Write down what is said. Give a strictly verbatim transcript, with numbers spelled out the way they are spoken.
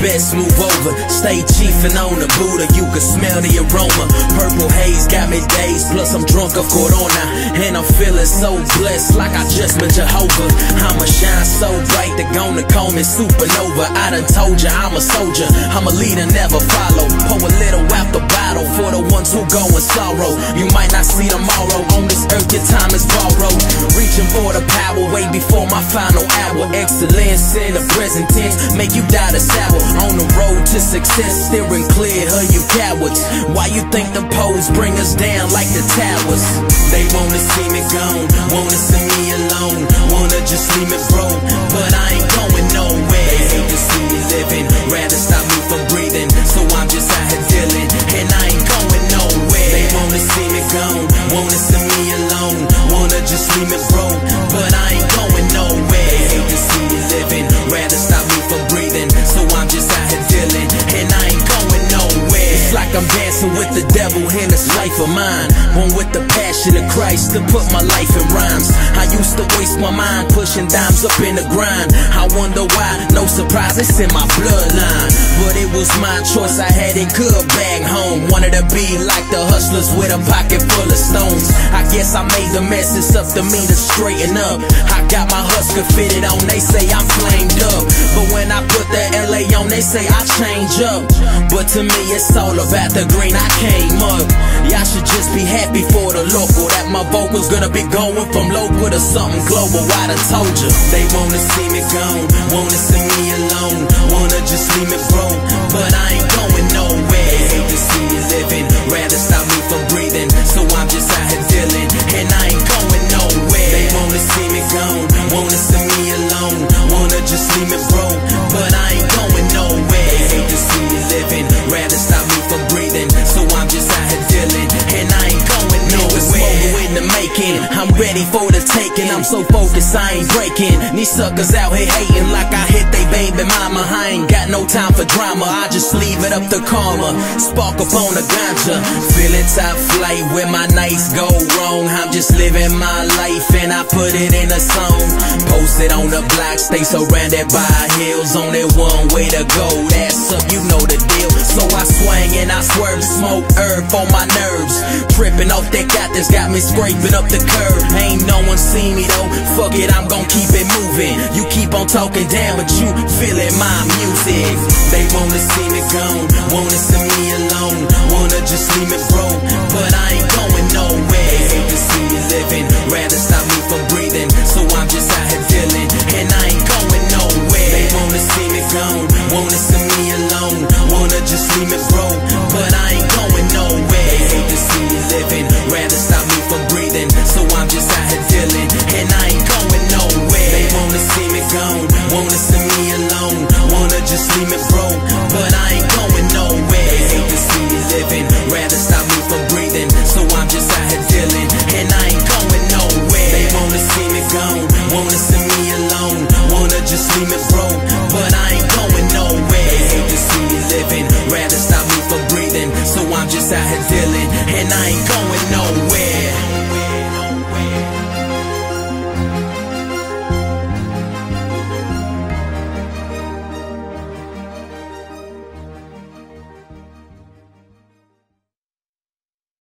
best move over. Stay chiefin' on the Buddha, you can smell the aroma. Purple haze got me dazed, plus I'm drunk of Corona. And I'm feeling so blessed, like I just met Jehovah. I'ma shine so bright, they gonna call me supernova. I done told ya I'm a soldier, I'm a leader, never follow. Pour a little out the bottle for the ones who go in sorrow. You might not see tomorrow, on this earth your time is borrowed. Reaching for the power way before my final hour. Excellence in the present tense, make you die the sour. On the road to success, steering clear of you cowards. Why you think the poles bring us down like the towers? They wanna see me gone, wanna see me alone, wanna just leave me broke, but I ain't going nowhere. They hate to see me living, rather stop me from breathing, so I'm just out here dealing, and I ain't going nowhere. They wanna see me gone, wanna see me alone, wanna just leave me broke, but I ain't going nowhere. They hate to see me living, rather stop me from breathing, so I'm just out here dealing, and I ain't going nowhere. It's like I'm dancing with the devil in this life of mine, one with the passion of Christ to put my life in rhymes. I used to waste my mind pushing dimes up in the grind. I wonder why, no surprise, it's in my bloodline. But it was my choice, I had it good back home. Wanted to be like the hustlers with a pocket full of stones. I guess I made the mess, it's up to me to straighten up. I got my Husker fitted on, they say I'm flamed up. But when I put the L A on, they say I change up. But to me it's all about the green, I came up. Y'all should just be happy for the local, that my vocals gonna be going from local to something global. I done told you, they wanna see me gone, wanna see me alone, wanna just leave me broke, but I ain't going nowhere. They hate to see me living, rather stop me from breathing, so I'm just out here dealing, and I ain't going nowhere. They wanna see me gone, wanna see me alone, wanna just leave me broke, but I ain't going nowhere. They hate to see me living, rather stop me from breathing, so I'm just out here dealing, and I ain't going nowhere. In the making, I'm ready for the taking. I'm so focused, I ain't breaking. These suckers out here hating like I hit they baby mama. I ain't got no time for drama, I just leave it up to karma. Spark up on the ganja, feeling top flight where my nights go wrong. I'm just living my life and I put it in a song. Posted on the block, stay surrounded by hills. Only one way to go, that's up, you know the deal. So I swing and I swerve, smoke herb on my nerves. Tripping off that got this, got me scraping up the curb. Ain't no one see me though, fuck it, I'm gon' keep it moving. You keep on talking down, but you feeling my music. They wanna see me gone, wanna see me alone, wanna just leave me broke, but I ain't going nowhere. They hate to see me living, rather stop me from breathing, so I'm just out here dealing, and I ain't going nowhere. They wanna see me gone, wanna see me alone, wanna just leave me broke, but I ain't going nowhere. They hate to see me living, rather stop me from breathing, so I'm just out here dealing, and I ain't going nowhere. They wanna see me gone, wanna see me alone, wanna just leave me broke,